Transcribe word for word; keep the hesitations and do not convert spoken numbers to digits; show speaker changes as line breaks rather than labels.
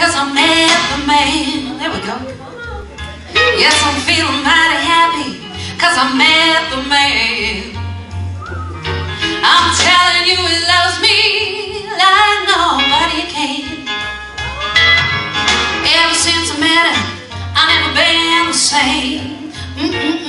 'cause I met the man. There we go. Yes, I'm feeling mighty happy 'cause I met the man. I'm telling you, he loves me like nobody can. Ever since I met him, I've never been the same. Mm-mm.